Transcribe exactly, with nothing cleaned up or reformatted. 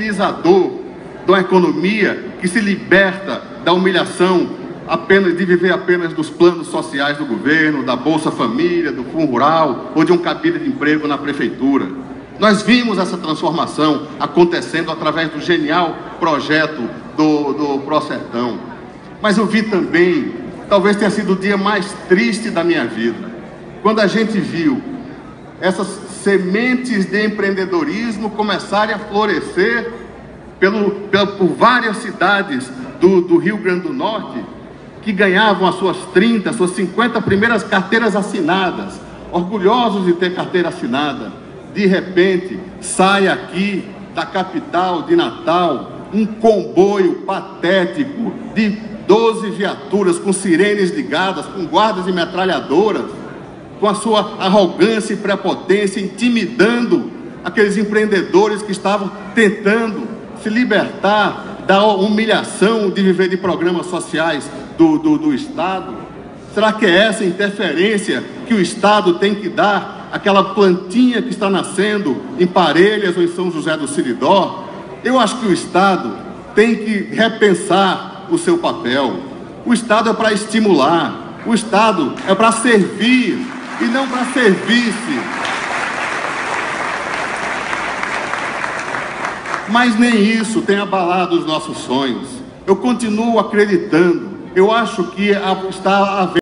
realizador de uma economia que se liberta da humilhação apenas de viver apenas dos planos sociais do governo, da Bolsa Família, do Fundo Rural ou de um cabide de emprego na prefeitura. Nós vimos essa transformação acontecendo através do genial projeto do, do Prosertão. Mas eu vi também, talvez tenha sido o dia mais triste da minha vida, quando a gente viu essas sementes de empreendedorismo começarem a florescer pelo, pelo, por várias cidades do, do Rio Grande do Norte, que ganhavam as suas trinta, suas cinquenta primeiras carteiras assinadas, orgulhosos de ter carteira assinada. De repente, sai aqui da capital de Natal um comboio patético de doze viaturas com sirenes ligadas, com guardas e metralhadoras, com a sua arrogância e prepotência, intimidando aqueles empreendedores que estavam tentando se libertar da humilhação de viver de programas sociais do, do, do Estado. Será que é essa interferência que o Estado tem que dar àquela plantinha que está nascendo em Parelhas ou em São José do Siridó? Eu acho que o Estado tem que repensar o seu papel. O Estado é para estimular, o Estado é para servir e não para servir-se. Mas nem isso tem abalado os nossos sonhos. Eu continuo acreditando. Eu acho que está havendo